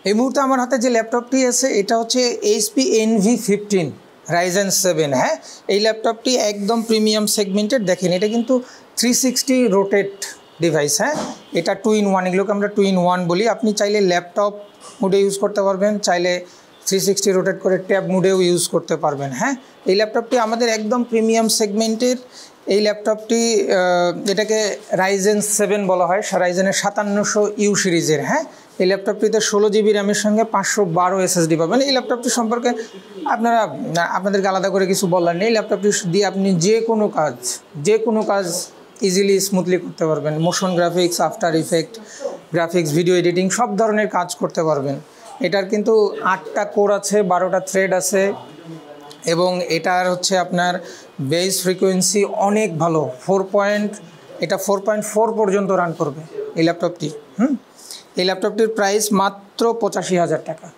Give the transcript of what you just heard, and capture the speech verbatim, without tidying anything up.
এই মুহূর্তে আমার হাতে যে ল্যাপটপটি আছে এটা হচ্ছে HP envy fifteen Ryzen seven. হ্যাঁ, এই ল্যাপটপটি একদম প্রিমিয়াম সেগমেন্টের। দেখেন এটা কিন্তু থ্রি সিক্সটি রোটেট ডিভাইস। হ্যাঁ, এটা টু ইন ওয়ান, এগুলোকে আমরা টু ইন ওয়ান বলি। আপনি চাইলে ল্যাপটপ মুডে ইউজ করতে পারবেন, চাইলে থ্রি সিক্সটি রোটেট করে ট্যাব মুডেও ইউজ করতে পারবেন। হ্যাঁ, এই ল্যাপটপটি আমাদের একদম প্রিমিয়াম সেগমেন্টের। এই ল্যাপটপটি এটাকে রাইজেন সেভেন বলা হয়, রাইজেনের সাতান্নশো ইউ সিরিজের। হ্যাঁ, এই ল্যাপটপটিতে ষোলো জিবি র্যামের সঙ্গে পাঁচশো বারো এসএসডি পাবেন। এই ল্যাপটপটি সম্পর্কে আপনারা আপনাদেরকে আলাদা করে কিছু বলার নেই। ল্যাপটপটি দিয়ে আপনি যে কোনো কাজ যে কোনো কাজ ইজিলি স্মুথলি করতে পারবেন। Motion graphics, after effect, graphics, video editing সব ধরনের কাজ করতে পারবেন। এটার কিন্তু আটটা কোর আছে, বারোটা থ্রেড আছে এবং এটার হচ্ছে আপনার বেস ফ্রিকোয়েন্সি অনেক ভালো, ফোর পয়েন্ট এটা ফোর পয়েন্ট ফোর পর্যন্ত রান করবে এই ল্যাপটপটি। হুম এই ল্যাপটপটির প্রাইস মাত্র পঁচাশি হাজার টাকা।